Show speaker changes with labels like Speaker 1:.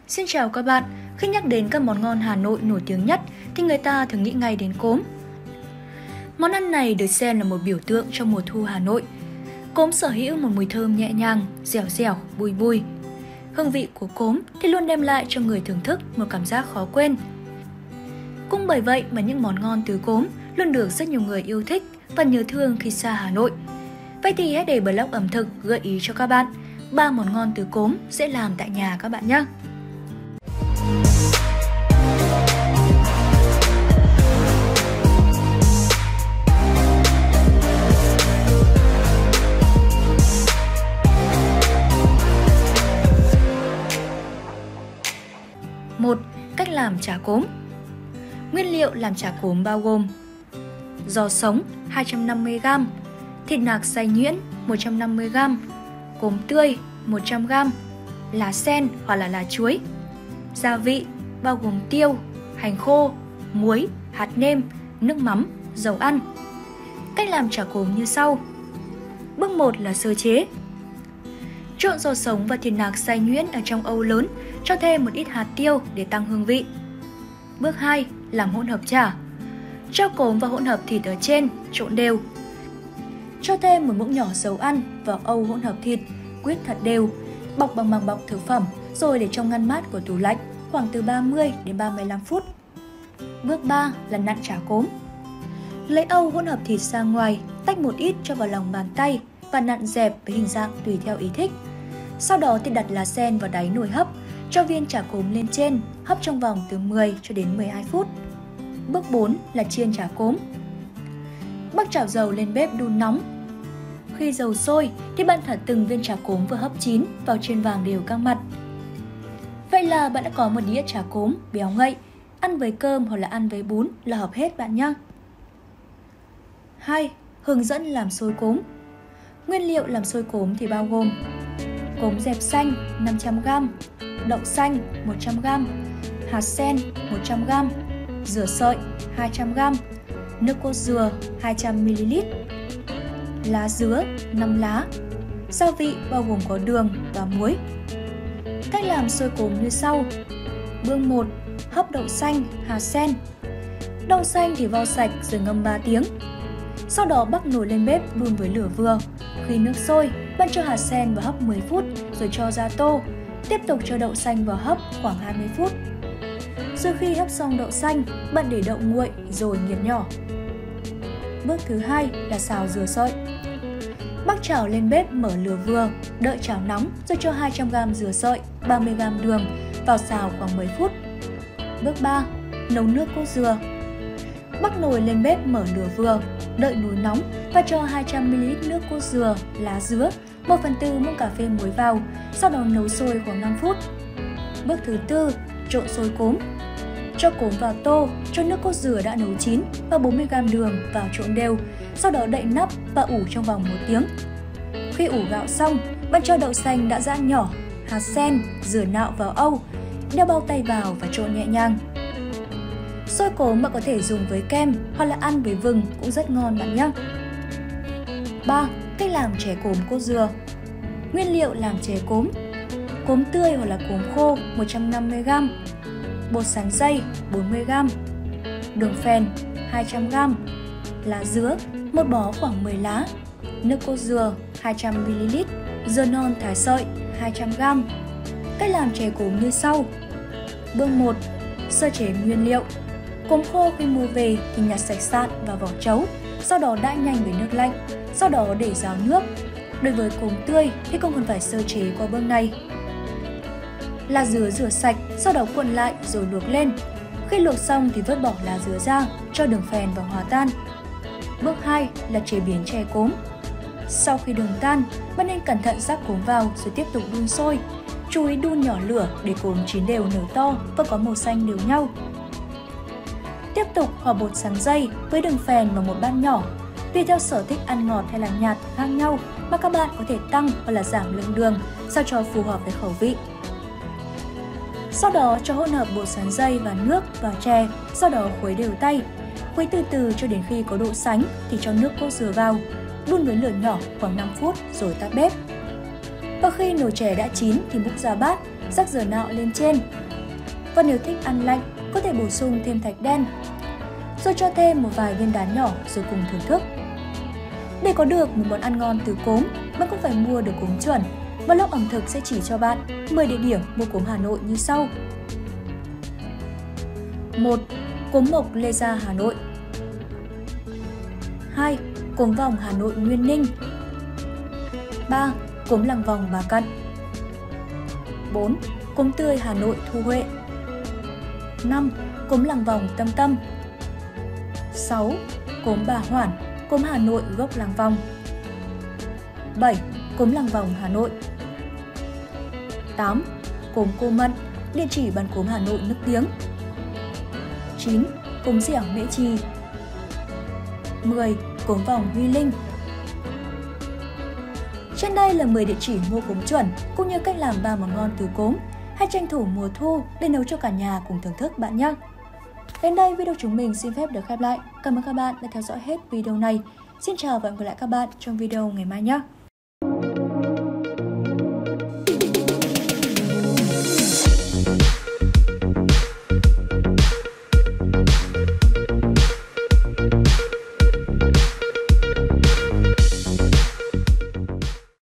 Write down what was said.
Speaker 1: Xin chào các bạn, khi nhắc đến các món ngon Hà Nội nổi tiếng nhất thì người ta thường nghĩ ngay đến cốm. Món ăn này được xem là một biểu tượng cho mùa thu Hà Nội. Cốm sở hữu một mùi thơm nhẹ nhàng, dẻo dẻo, bùi bùi. Hương vị của cốm thì luôn đem lại cho người thưởng thức một cảm giác khó quên. Cũng bởi vậy mà những món ngon từ cốm luôn được rất nhiều người yêu thích và nhớ thương khi xa Hà Nội. Vậy thì hãy để blog ẩm thực gợi ý cho các bạn 3 món ngon từ cốm dễ làm tại nhà các bạn nhé. Một, cách làm chả cốm. Nguyên liệu làm chả cốm bao gồm giò sống 250g, thịt nạc xay nhuyễn 150g, cốm tươi 100g, lá sen hoặc là lá chuối. Gia vị bao gồm tiêu, hành khô, muối, hạt nêm, nước mắm, dầu ăn. Cách làm chả cốm như sau. Bước 1 là sơ chế. Trộn giò sống và thịt nạc xay nhuyễn ở trong âu lớn, cho thêm một ít hạt tiêu để tăng hương vị. Bước 2, làm hỗn hợp chả. Cho cốm và hỗn hợp thịt ở trên, trộn đều. Cho thêm một muỗng nhỏ dầu ăn vào âu hỗn hợp thịt, quýt thật đều, bọc bằng màng bọc thực phẩm rồi để trong ngăn mát của tủ lạnh khoảng từ 30 đến 35 phút. Bước 3 là nặn chả cốm. Lấy âu hỗn hợp thịt ra ngoài, tách một ít cho vào lòng bàn tay và nặn dẹp với hình dạng tùy theo ý thích. Sau đó thì đặt lá sen vào đáy nồi hấp, cho viên chả cốm lên trên, hấp trong vòng từ 10 cho đến 12 phút. Bước 4 là chiên chả cốm. Bắc chảo dầu lên bếp đun nóng. Khi dầu sôi thì bạn thả từng viên chả cốm vừa hấp chín vào chiên vàng đều các mặt. Vậy là bạn đã có một đĩa chả cốm béo ngậy, ăn với cơm hoặc là ăn với bún là hợp hết bạn nhé. 2. Hướng dẫn làm xôi cốm. Nguyên liệu làm xôi cốm thì bao gồm cốm dẹp xanh 500g, đậu xanh 100g, hạt sen 100g, dừa sợi 200g, nước cốt dừa 200ml, lá dứa 5 lá, gia vị bao gồm có đường và muối. Cách làm xôi cốm như sau. Bước 1. Hấp đậu xanh, hạt sen. Đậu xanh thì vo sạch rồi ngâm 3 tiếng. Sau đó bắc nồi lên bếp đun với lửa vừa. Khi nước sôi, bạn cho hạt sen vào hấp 10 phút rồi cho ra tô. Tiếp tục cho đậu xanh vào hấp khoảng 20 phút. Sau khi hấp xong đậu xanh, bạn để đậu nguội rồi nghiền nhỏ. Bước thứ 2 là xào dừa sợi. Bắc chảo lên bếp mở lửa vừa, đợi chảo nóng rồi cho 200g dừa sợi, 30g đường vào xào khoảng 10 phút. Bước 3. Nấu nước cốt dừa. Bắc nồi lên bếp mở lửa vừa, đợi nồi nóng và cho 200ml nước cốt dừa, lá dứa, 1/4 muỗng cà phê muối vào, sau đó nấu sôi khoảng 5 phút. Bước thứ 4. Trộn xôi cốm. Cho cốm vào tô, cho nước cốt dừa đã nấu chín và 40g đường vào trộn đều, sau đó đậy nắp và ủ trong vòng 1 tiếng. Khi ủ gạo xong, bạn cho đậu xanh đã giã nhỏ, hạt sen, dừa nạo vào âu, đeo bao tay vào và trộn nhẹ nhàng. Xôi cốm bạn có thể dùng với kem hoặc là ăn với vừng cũng rất ngon bạn nhé. 3. Cách làm chè cốm cốt dừa. Nguyên liệu làm chè cốm. Cốm tươi hoặc là cốm khô 150g, bột sắn dây 40g, đường phèn 200g, lá dứa, một bó khoảng 10 lá, nước cốt dừa 200ml, dừa non thái sợi 200g. Cách làm chè cốm như sau. Bước 1. Sơ chế nguyên liệu. Cốm khô khi mua về thì nhặt sạch sạn và vỏ trấu, sau đó đãi nhanh với nước lạnh, sau đó để ráo nước. Đối với cốm tươi thì không cần phải sơ chế qua bước này. Lá dứa rửa sạch, sau đó cuộn lại rồi luộc lên. Khi luộc xong thì vớt bỏ lá dứa ra, cho đường phèn vào hòa tan. Bước 2 là chế biến chè cốm. Sau khi đường tan, bạn nên cẩn thận rắc cốm vào rồi tiếp tục đun sôi. Chú ý đun nhỏ lửa để cốm chín đều nở to và có màu xanh đều nhau. Tiếp tục hòa bột sắn dây với đường phèn vào một bát nhỏ. Tùy theo sở thích ăn ngọt hay là nhạt khác nhau mà các bạn có thể tăng hoặc là giảm lượng đường sao cho phù hợp với khẩu vị. Sau đó cho hỗn hợp bột sắn dây và nước vào chè, sau đó khuấy đều tay. Khuấy từ từ cho đến khi có độ sánh thì cho nước cốt dừa vào, đun với lửa nhỏ khoảng 5 phút rồi tắt bếp. Và khi nồi chè đã chín thì múc ra bát, rắc dừa nạo lên trên. Và nếu thích ăn lạnh, có thể bổ sung thêm thạch đen. Rồi cho thêm một vài viên đá nhỏ rồi cùng thưởng thức. Để có được một món ăn ngon từ cốm, bạn cũng phải mua được cốm chuẩn. Và Vlog ẩm thực sẽ chỉ cho bạn 10 địa điểm mua cốm Hà Nội như sau. 1. Cốm mộc Lê Gia, Hà Nội. 2. Cốm vòng Hà Nội, Nguyên Ninh. 3. Cốm làng vòng Bà Cận. 4. Cốm tươi Hà Nội, Thu Huệ. 5. Cốm làng vòng Tâm Tâm. 6. Cốm Bà Hoản, cốm Hà Nội, gốc làng vòng. 7. Cốm làng vòng Hà Nội. 8. Cốm Cô Mận, địa chỉ bán cốm Hà Nội nước tiếng. 9. Cốm dẻo Mễ Trì. 10. Cốm vòng Huy Linh. Trên đây là 10 địa chỉ mua cốm chuẩn cũng như cách làm 3 món ngon từ cốm. Hãy tranh thủ mùa thu để nấu cho cả nhà cùng thưởng thức bạn nhé. Đến đây video chúng mình xin phép được khép lại. Cảm ơn các bạn đã theo dõi hết video này. Xin chào và hẹn gặp lại các bạn trong video ngày mai nhé.